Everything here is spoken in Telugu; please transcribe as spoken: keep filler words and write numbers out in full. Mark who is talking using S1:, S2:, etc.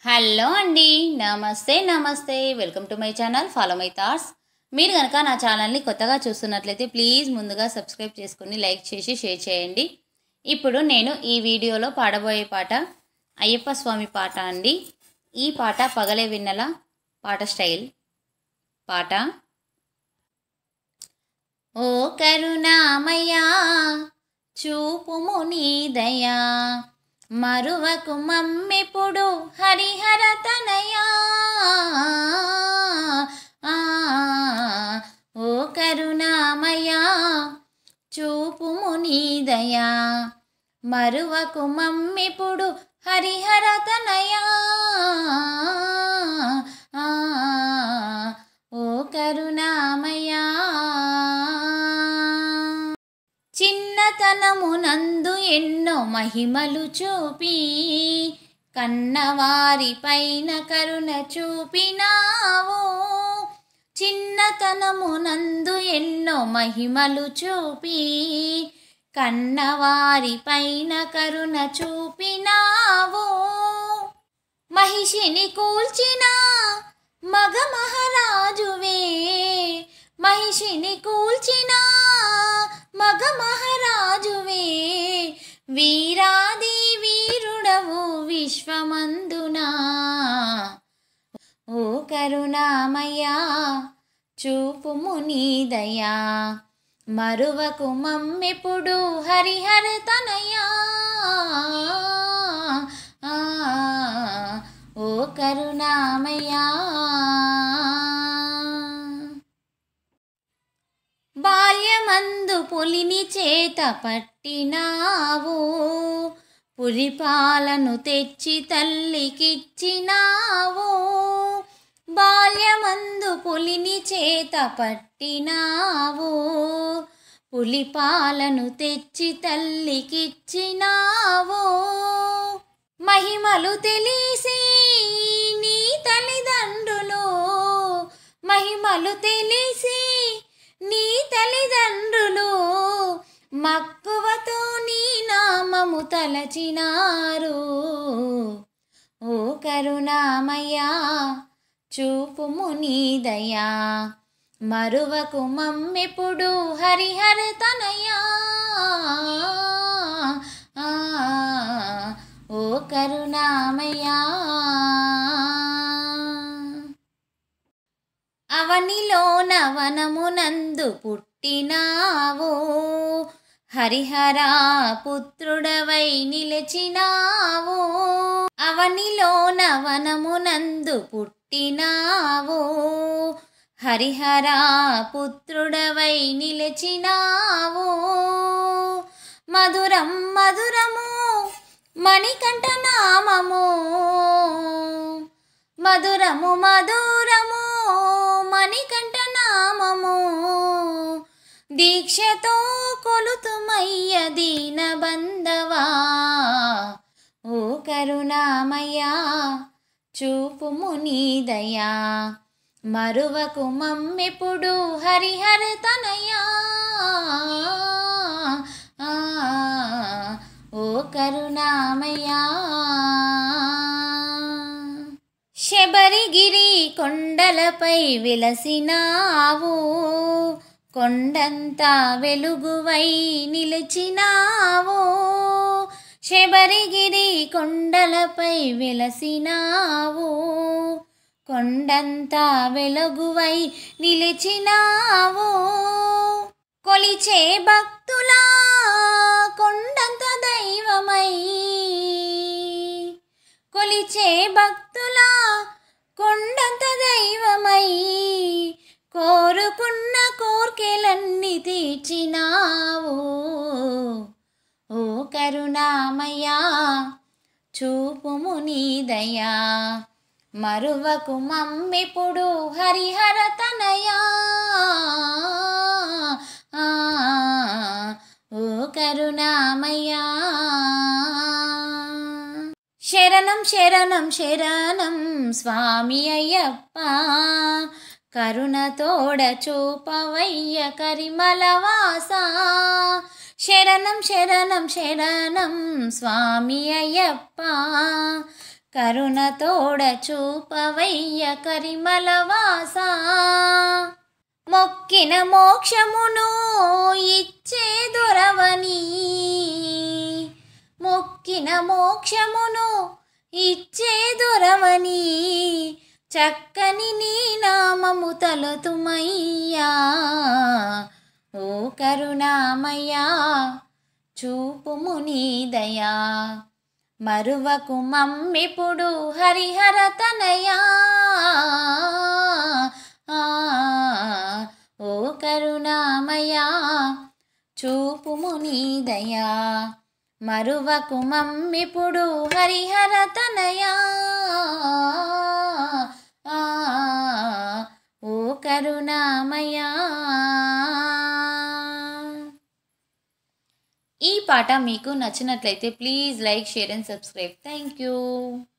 S1: హలో అండి, నమస్తే నమస్తే welcome to my channel follow my thoughts. మీరు కనుక నా ఛానల్ని కొత్తగా చూస్తున్నట్లయితే ప్లీజ్ ముందుగా సబ్స్క్రైబ్ చేసుకుని లైక్ చేసి షేర్ చేయండి. ఇప్పుడు నేను ఈ వీడియోలో పాడబోయే పాట అయ్యప్ప స్వామి పాట అండి. ఈ పాట పగలే విన్నల పాట స్టైల్ పాట. ఓ కరుణామయ్యా చూపుము నీ దయా, మరువకు మమ్మెప్పుడు హరిహర తనయా. ఓ కరుణామయ్యా చూపుము నీ దయా, మరువకు మమ్మెప్పుడు హరిహర తనయా. ఓ కరుణామయ్యా చిన్నతనమునందు ఎన్నో మహిమలు చూపి కన్నవారి పైన కరుణ చూపినావు. చిన్నతనమునందు ఎన్నో మహిమలు చూపి కన్నవారి పైన కరుణ చూపినావు. మహిషిని కూల్చిన మగ మహారాజువే, మహిషిని కూల్చిన మగ మహారాజువే, వీరాది వీరుడవు విశ్వమందునా. ఓ కరుణామయ్యా చూపుము నీ దయా, మరువకు మమ్మెప్పుడు హరిహర తనయా. ఓ కరుణామయ్యా బాల్యమందు పులిని చేత పట్టినావు, పులిపాలను తెచ్చి తల్లికిచ్చినావు. బాల్యమందు పులిని చేత పట్టినావు, పులిపాలను తెచ్చి తల్లికిచ్చినావు. మహిమలు తెలిసి నీ తల్లిదండ్రులు, మహిమలు తెలిసి నీ తల్లిదండ్రులు మక్కువతో నీ నామము తలచినారు. ఓ కరుణామయ్యా చూపుము నీ దయా, మరువకు మమ్మెప్పుడు హరిహర తనయా. ఓ కరుణామయ్యా అవనిలోన వనమునందు పుట్టినావు, హరిహరా పుత్రుడవై నిలిచినావు. అవనిలోన వనమునందు పుట్టినావు, హరిహరా పుత్రుడవై నిలిచినావు. మధురం మధురము మణికంఠ నామము, మధురము మధురము మణికంఠ నామము. దీక్షతో కొలుతుమయ్య దీన బంధవా. ఓ కరుణామయ్యా చూపుము నీ దయా, మరువకు మమ్మెప్పుడు హరిహర తనయా. ఓ కరుణామయ్యా శబరిగిరి కొండలపై విలసినావు, కొండంతా వెలుగువై నిలిచినావు. శబరిగిరి కొండలపై విలసినావు, కొండంతా వెలుగువై నిలిచినావు. కొలిచే భక్తులా కొండంత దైవమై, కొలిచే భక్తులా కొండంత దైవమై, కోరుకున్న కోర్కెలన్నీ తీర్చినావు. ఓ కరుణామయ్యా చూపుము నీ దయా, మరువకు మమ్మెప్పుడు హరిహర తనయా. ఓ కరుణామయ్యా శరణం శరణం శరణం స్వామి అయ్యప్ప, కరుణతోడ చూపవయ్య కరిమలవాస. శరణం శరణం శరణం స్వామి అయ్యప్ప, కరుణతోడ చూపవయ్య కరిమలవాస మొక్కిన మోక్షమును ఇచ్చే దొరవని మొక్కిన మోక్షమును ఇచ్చే దొరవని చక్కని నీ నామము తలతుమయ్యా ఓ కరుణామయ్యా చూపుము నీ దయా మరువకు మమ్మిప్పుడు హరిహర తనయా ఓ కరుణామయా చూపుము నీ దయా మరువకు మమ్మిప్పుడు హరిహర తనయా ఓ కరుణామయా. ఈ పాట మీకు నచ్చినట్లయితే please like share and subscribe. Thank you.